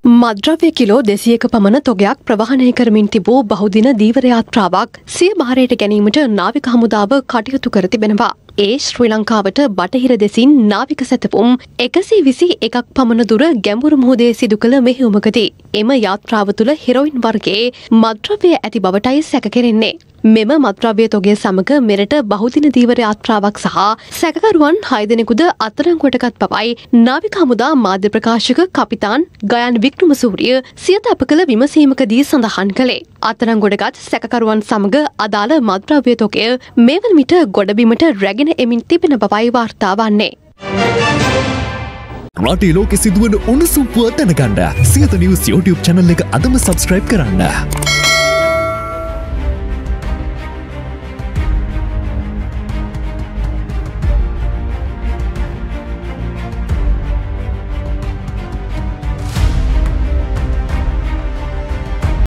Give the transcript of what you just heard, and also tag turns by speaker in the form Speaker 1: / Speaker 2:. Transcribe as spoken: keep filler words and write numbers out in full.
Speaker 1: මද්‍රව්‍ය kilo දෙසියක පමණ තොගයක් ප්‍රවාහනය කරමින් තිබූ බහුදින දීවර යාත්‍රාවක් සිය භාරයට ගැනීමට නාවික හමුදාව කටයුතු කර තිබෙනවා. ඒ ශ්‍රී ලංකාවට බටහිර දෙසින් නාවික සැතපුම් එකසිය විසි එකක් පමණ දුර ගැඹුරු මුහුදේ සිදු කළ මෙහෙයුමකදී එම යාත්‍රාව තුළ හෙරොයින් වර්ගයේ මද්‍රව්‍ය ඇති බවටයි සැක කෙරෙන්නේ. මෙම මද්‍රව්‍ය තොගය සමග මෙරට බහුදින දීවර යාත්‍රාවක් සහ සැකකරුවන් හය දෙනෙකුද අත්අඩංගුවටගත් බවයි නාවික හමුදා මාධ්‍ය ප්‍රකාශක කපිතාන් ගයන් වික්‍රමසූරිය සියත අප කළ විමසීමකදී සඳහන් කළේ. අත්අඩංගුවටගත් සැකකරුවන් සමග අදාළ මද්‍රව්‍ය තොගය මේ වන විට ගොඩබිමට රැගෙන එමින් තිබෙන බවයි වාර්තා වන්නේ.
Speaker 2: රටේ ලෝකෙ සිදුවන උණුසුම් පුවත් දැනගන්න සියත නිවුස් YouTube channel එක අදම subscribe කරන්න.